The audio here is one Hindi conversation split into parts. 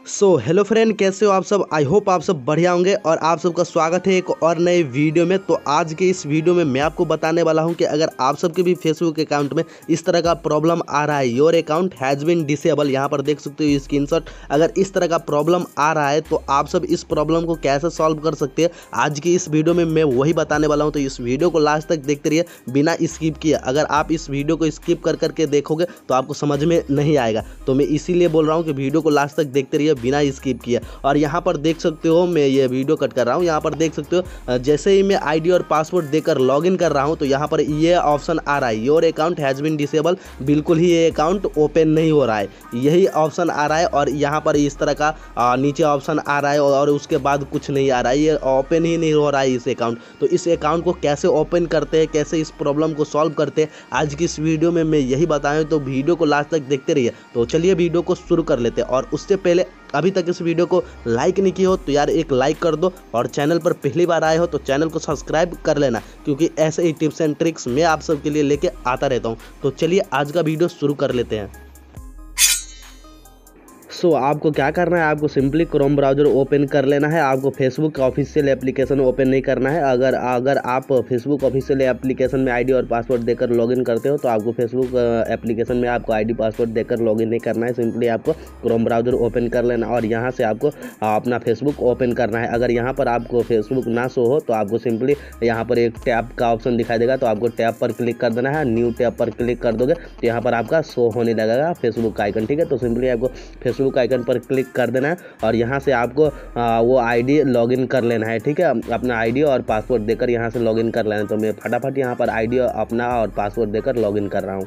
हेलो फ्रेंड, कैसे हो आप सब। आई होप आप सब बढ़िया होंगे और आप सबका स्वागत है एक और नए वीडियो में। तो आज के इस वीडियो में मैं आपको बताने वाला हूं कि अगर आप सबके भी फेसबुक अकाउंट में इस तरह का प्रॉब्लम आ रहा है, your account has been disable, यहां पर देख सकते हो स्क्रीनशॉट। अगर इस तरह का प्रॉब्लम आ रहा है तो आप सब इस प्रॉब्लम को कैसे सॉल्व कर सकते हैं, आज की इस वीडियो में मैं वही बताने वाला हूँ। तो इस वीडियो को लास्ट तक देखते रहिए बिना स्किप किए। अगर आप इस वीडियो को स्किप कर करके देखोगे तो आपको समझ में नहीं आएगा, तो मैं इसीलिए बोल रहा हूँ कि वीडियो को लास्ट तक देखते रहिए बिना स्किप किया। और यहाँ पर देख सकते हो, मैं ये वीडियो कट कर रहा हूँ। यहाँ पर देख सकते हो जैसे ही मैं आईडी और पासवर्ड देकर लॉगिन कर रहा हूँ तो यहाँ पर ये ऑप्शन आ रहा है, your account has been disable. बिल्कुल ही ये अकाउंट ओपन नहीं हो रहा है, यही ऑप्शन आ रहा है। और यहाँ पर इस तरह का नीचे ऑप्शन आ रहा है और उसके बाद कुछ नहीं आ रहा है, ये ओपन ही नहीं हो रहा है इस अकाउंट। तो इस अकाउंट को कैसे ओपन करते हैं, कैसे इस प्रॉब्लम को सॉल्व करते हैं, आज की इस वीडियो में मैं यही बताऊँ। तो वीडियो को लास्ट तक देखते रहिए। तो चलिए वीडियो को शुरू कर लेते हैं। और उससे पहले अभी तक इस वीडियो को लाइक नहीं किया हो तो यार एक लाइक कर दो, और चैनल पर पहली बार आए हो तो चैनल को सब्सक्राइब कर लेना, क्योंकि ऐसे ही टिप्स एंड ट्रिक्स मैं आप सबके लिए लेके आता रहता हूँ। तो चलिए आज का वीडियो शुरू कर लेते हैं। आपको क्या करना है, आपको सिंपली क्रोम ब्राउज़र ओपन कर लेना है। आपको फेसबुक का ऑफिशियल एप्लीकेशन ओपन नहीं करना है। अगर आप फेसबुक ऑफिशियल एप्लीकेशन में आईडी और पासवर्ड देकर लॉगिन करते हो तो आपको फेसबुक एप्लीकेशन में आपको आईडी पासवर्ड देकर लॉगिन नहीं करना है। सिंपली आपको क्रोम ब्राउज़र ओपन कर लेना और यहाँ से आपको अपना फेसबुक ओपन करना है। अगर यहाँ पर आपको फेसबुक ना शो हो तो आपको सिंपली यहाँ पर एक टैब का ऑप्शन दिखाई देगा, तो आपको टैब पर क्लिक कर देना है। न्यू टैब पर क्लिक कर दोगे तो यहाँ पर आपका शो होने लगेगा फेसबुक का आइकन, ठीक है। तो सिंपली आपको फेसबुक आइकन पर क्लिक कर देना है और यहाँ से आपको वो आईडी लॉगिन कर लेना है, ठीक है। अपना आईडी और पासवर्ड देकर यहाँ से लॉगिन कर लेना है। तो मैं फटाफट यहाँ पर आईडी अपना और पासवर्ड देकर लॉगिन कर रहा हूँ।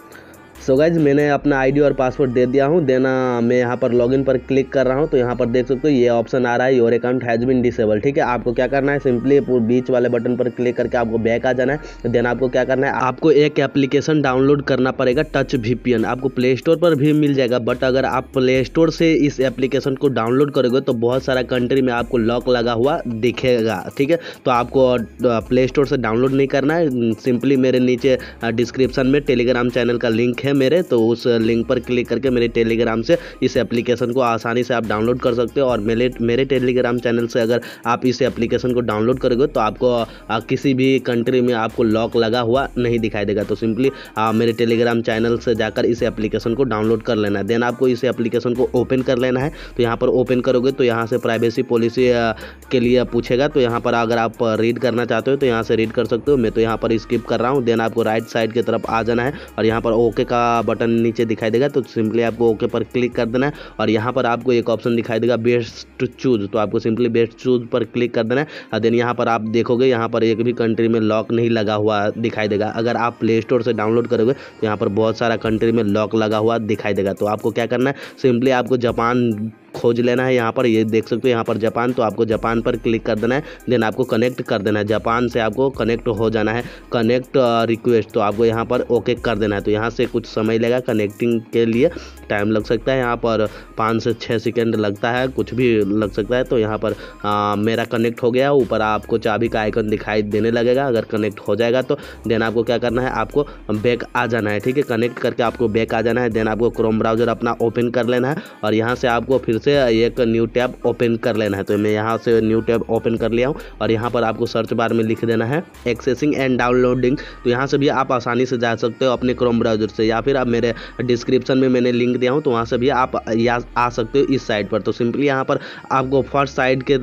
गाइज मैंने अपना आईडी और पासवर्ड दे दिया हूँ। मैं यहाँ पर लॉगिन पर क्लिक कर रहा हूँ तो यहाँ पर देख सकते हो ये ऑप्शन आ रहा है, your account has been disable, ठीक है। आपको क्या करना है, सिंपली बीच वाले बटन पर क्लिक करके आपको बैक आ जाना है। देन आपको क्या करना है, आपको एक एप्लीकेशन डाउनलोड करना पड़ेगा, टच VPN। आपको प्ले स्टोर पर भी मिल जाएगा, बट अगर आप प्ले स्टोर से इस एप्लीकेशन को डाउनलोड करोगे तो बहुत सारा कंट्री में आपको लॉक लगा हुआ दिखेगा, ठीक है। तो आपको प्ले स्टोर से डाउनलोड नहीं करना है। सिंपली मेरे नीचे डिस्क्रिप्शन में टेलीग्राम चैनल का लिंक है मेरे, तो उस लिंक पर क्लिक करके मेरे टेलीग्राम से इस एप्लीकेशन को आसानी से आप डाउनलोड कर सकते हो। और मेरे टेलीग्राम चैनल से अगर आप इस एप्लीकेशन को डाउनलोड करोगे तो आपको किसी भी कंट्री में आपको लॉक लगा हुआ नहीं दिखाई देगा। तो सिंपली मेरे टेलीग्राम चैनल से जाकर इस एप्लीकेशन को डाउनलोड कर लेना है। देन आपको इस एप्लीकेशन को ओपन कर लेना है। तो यहाँ पर ओपन करोगे तो यहाँ से प्राइवेसी पॉलिसी के लिए पूछेगा, तो यहाँ पर अगर आप रीड करना चाहते हो तो यहाँ से रीड कर सकते हो। मैं तो यहाँ पर स्किप कर रहा हूँ। देन आपको राइट साइड की तरफ आ जाना है और यहाँ पर ओके का बटन नीचे दिखाई देगा, तो सिंपली आपको ओके पर क्लिक कर देना है। और यहाँ पर आपको एक ऑप्शन दिखाई देगा बेस्ट चूज, तो आपको सिंपली बेस्ट चूज पर क्लिक कर देना है। और देन यहाँ पर आप देखोगे यहाँ पर एक भी कंट्री में लॉक नहीं लगा हुआ दिखाई देगा। अगर आप प्ले स्टोर से डाउनलोड करोगे तो यहाँ पर बहुत सारा कंट्री में लॉक लगा हुआ दिखाई देगा। तो आपको क्या करना है, सिंपली आपको जापान खोज लेना है। यहाँ पर ये देख सकते हो यहाँ पर जापान, तो आपको जापान पर क्लिक कर देना है। देन आपको कनेक्ट कर देना है, जापान से आपको कनेक्ट हो जाना है। कनेक्ट रिक्वेस्ट, तो आपको यहाँ पर ओके कर देना है। तो यहाँ से कुछ समय लगेगा, कनेक्टिंग के लिए टाइम लग सकता है, यहाँ पर 5 से 6 सेकेंड लगता है, कुछ भी लग सकता है। तो यहाँ पर मेरा कनेक्ट हो गया। ऊपर आपको चाबी का आइकन दिखाई देने लगेगा अगर कनेक्ट हो जाएगा तो। देन आपको क्या करना है, आपको बैक आ जाना है, ठीक है। कनेक्ट करके आपको बैक आ जाना है। देन आपको क्रोम ब्राउज़र अपना ओपन कर लेना है और यहाँ से आपको फिर से एक न्यू टैब ओपन कर लेना है। तो मैं यहाँ से न्यू टैब ओपन कर लिया हूँ और यहाँ पर आपको सर्च बार में लिख देना है एक्सेसिंग एंड डाउनलोडिंग। तो यहाँ से भी आप आसानी से जा सकते हो अपने क्रोम ब्राउज़र से, या फिर आप मेरे डिस्क्रिप्शन में मैंने लिंक दिया हूँ तो वहाँ से भी आप आ सकते हो इस साइट पर। तो सिंपली यहाँ पर आपको फर्स्ट साइड के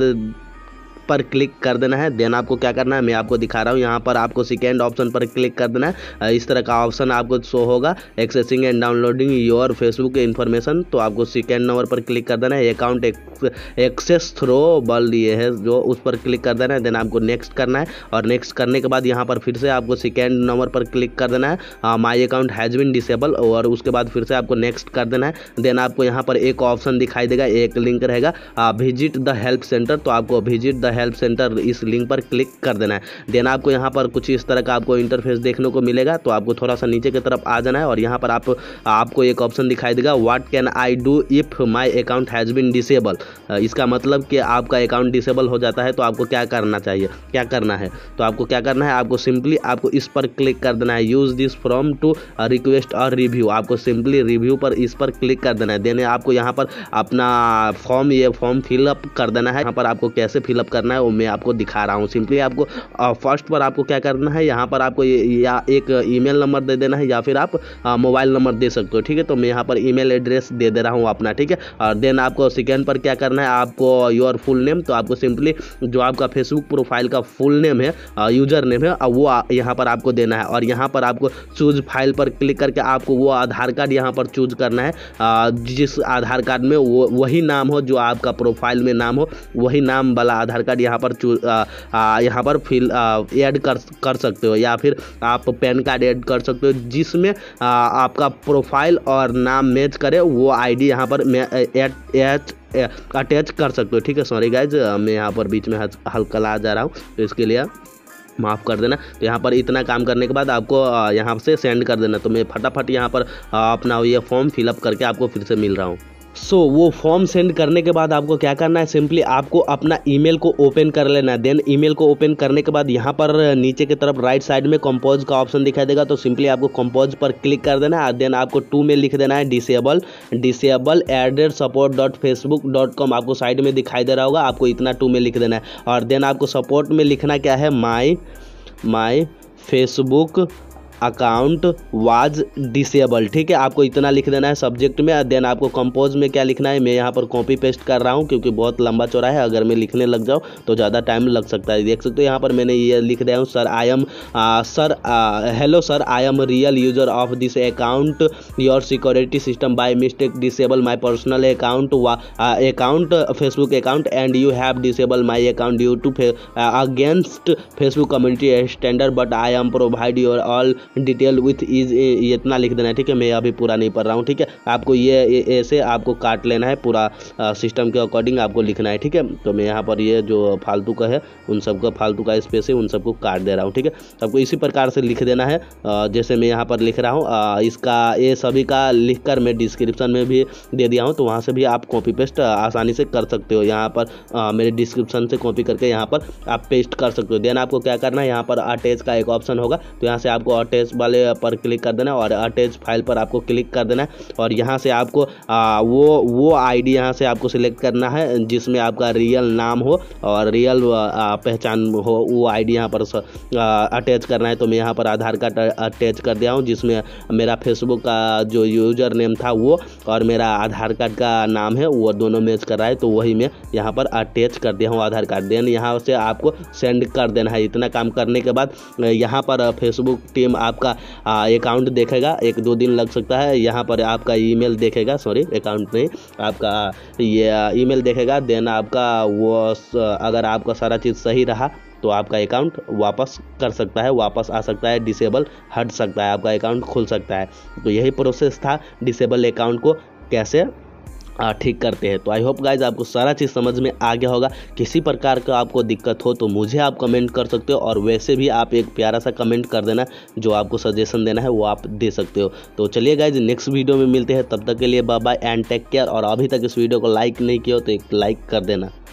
पर क्लिक कर देना है। देन आपको क्या करना है, मैं आपको दिखा रहा हूँ। यहाँ पर आपको सेकेंड ऑप्शन पर क्लिक कर देना है। इस तरह का ऑप्शन आपको शो होगा, accessing and downloading your Facebook information. तो आपको सेकेंड नंबर पर क्लिक कर देना है, अकाउंट एक्सेस थ्रो बल ये है जो, उस पर क्लिक कर देना है। देन आपको नेक्स्ट करना है और नेक्स्ट करने के बाद यहाँ पर फिर से आपको सेकेंड नंबर पर क्लिक कर देना है, my account has been disable, और उसके बाद फिर से आपको नेक्स्ट कर देना है। देन आपको यहाँ पर एक ऑप्शन दिखाई देगा, एक लिंक रहेगा विजिट द हेल्प सेंटर। तो आपको विजिट द हेल्प सेंटर, इस लिंक पर क्लिक कर देना है। देन आपको यहाँ पर कुछ इस तरह का आपको इंटरफेस देखने को मिलेगा। तो आपको थोड़ा सा नीचे की तरफ आ जाना है और यहाँ पर आपको एक ऑप्शन दिखाई देगा, what can I do if my account has been disable. इसका मतलब कि आपका अकाउंट डिसेबल हो जाता है तो आपको क्या करना चाहिए, क्या करना है। तो आपको क्या करना है, आपको सिंपली आपको इस पर क्लिक कर देना है, use this form to request और रिव्यू। आपको सिंपली रिव्यू पर इस पर क्लिक कर देना है। देन आपको यहाँ पर अपना ये फॉर्म फिलअप कर देना है। यहाँ पर आपको कैसे फिलअप करना है वो मैं आपको दिखा रहा हूँ। सिंपली आपको फर्स्ट पर आपको क्या करना है, यहाँ पर आपको या एक ईमेल नंबर दे देना है या फिर आप मोबाइल नंबर दे सकते हो, ठीक है। तो मैं यहाँ पर ईमेल एड्रेस दे दे रहा हूँ अपना, ठीक है। और देन आपको सेकेंड पर क्या करना है, आपको योर फुल नेम, तो आपको सिंपली जो आपका फेसबुक प्रोफाइल का फुल नेम है, यूजर नेम है, वो यहाँ पर आपको देना है। और यहाँ पर आपको चूज फाइल पर क्लिक करके आपको वो आधार कार्ड यहाँ पर चूज करना है, जिस आधार कार्ड में वो वही नाम हो जो आपका प्रोफाइल में नाम हो, वही नाम वाला आधार कार्ड यहाँ पर यहाँ पर फिल ऐड कर सकते हो, या फिर आप पैन कार्ड ऐड कर सकते हो जिसमें आपका प्रोफाइल और नाम मैच करे, वो आईडी यहाँ पर अटैच कर सकते हो, ठीक है। सॉरी गाइज, मैं यहाँ पर बीच में हल्का जा रहा हूँ तो इसके लिए माफ़ कर देना। तो यहाँ पर इतना काम करने के बाद आपको यहाँ से सेंड कर देना। तो मैं फटाफट यहाँ पर अपना ये फॉर्म फिलअप करके आपको फिर से मिल रहा हूँ। वो फॉर्म सेंड करने के बाद आपको क्या करना है, सिंपली आपको अपना ईमेल को ओपन कर लेना है। देन ईमेल को ओपन करने के बाद यहाँ पर नीचे की तरफ राइट साइड में कंपोज का ऑप्शन दिखाई देगा। तो सिंपली आपको कंपोज पर क्लिक कर देना है। देन आपको टू में लिख देना है डिसेबल @support.facebook.com। आपको साइड में दिखाई दे रहा होगा, आपको इतना टू में लिख देना है। और देन आपको सपोर्ट में लिखना क्या है, my Facebook account was disable, ठीक है। आपको इतना लिख देना है सब्जेक्ट में। देन आपको कंपोज में क्या लिखना है, मैं यहाँ पर कॉपी पेस्ट कर रहा हूँ क्योंकि बहुत लंबा चौड़ा है, अगर मैं लिखने लग जाऊँ तो ज़्यादा टाइम लग सकता है। देख सकते हो यहाँ पर मैंने ये लिख दिया हूँ, hello sir, I am real user of this account, your security system by mistake disable my personal account Facebook account and you have disable my account due to against Facebook community standard but I am provide your all detail with is, इतना लिख देना है, ठीक है। मैं अभी पूरा नहीं पढ़ रहा हूँ, ठीक है। आपको ये ऐसे आपको काट लेना है, पूरा सिस्टम के अकॉर्डिंग आपको लिखना है, ठीक है। तो मैं यहाँ पर ये जो फालतू का है उन सबका फालतू का स्पेस है उन सबको काट दे रहा हूँ, ठीक है। आपको इसी प्रकार से लिख देना है जैसे मैं यहाँ पर लिख रहा हूँ। इसका ये सभी का लिख कर मैं डिस्क्रिप्शन में भी दे दिया हूँ, तो वहाँ से भी आप कॉपी पेस्ट आसानी से कर सकते हो। यहाँ पर मेरे डिस्क्रिप्शन से कॉपी करके यहाँ पर आप पेस्ट कर सकते हो। देन आपको क्या करना है, यहाँ पर अटैच का एक ऑप्शन होगा, तो यहाँ से आपको अटैच वाले पर क्लिक कर देना और अटैच फाइल पर आपको क्लिक कर देना है। और यहाँ से आपको वो आईडी यहाँ से आपको सिलेक्ट करना है जिसमें आपका रियल नाम हो और रियल पहचान हो, वो आईडी यहाँ पर अटैच करना है। तो मैं यहाँ पर आधार कार्ड अटैच कर दिया हूँ जिसमें मेरा फेसबुक का जो यूजर नेम था वो और मेरा आधार कार्ड का नाम है वो दोनों मैच कर रहा है, तो वही मैं यहाँ पर अटैच कर दिया हूँ आधार कार्ड। देन यहाँ से आपको सेंड कर देना है। इतना काम करने के बाद यहाँ पर फेसबुक टीम आपका अकाउंट देखेगा, 1-2 दिन लग सकता है। यहाँ पर आपका ईमेल देखेगा, सॉरी अकाउंट नहीं, आपका ये ईमेल देखेगा। देन आपका वो अगर आपका सारा चीज़ सही रहा तो आपका अकाउंट वापस कर सकता है, वापस आ सकता है, डिसेबल हट सकता है, आपका अकाउंट खुल सकता है। तो यही प्रोसेस था डिसेबल अकाउंट को कैसे ठीक करते हैं। तो आई होप गाइज आपको सारा चीज़ समझ में आ गया होगा। किसी प्रकार का आपको दिक्कत हो तो मुझे आप कमेंट कर सकते हो, और वैसे भी आप एक प्यारा सा कमेंट कर देना, जो आपको सजेशन देना है वो आप दे सकते हो। तो चलिए गाइज नेक्स्ट वीडियो में मिलते हैं, तब तक के लिए bye bye and take care. और अभी तक इस वीडियो को लाइक नहीं किया हो तो एक लाइक कर देना।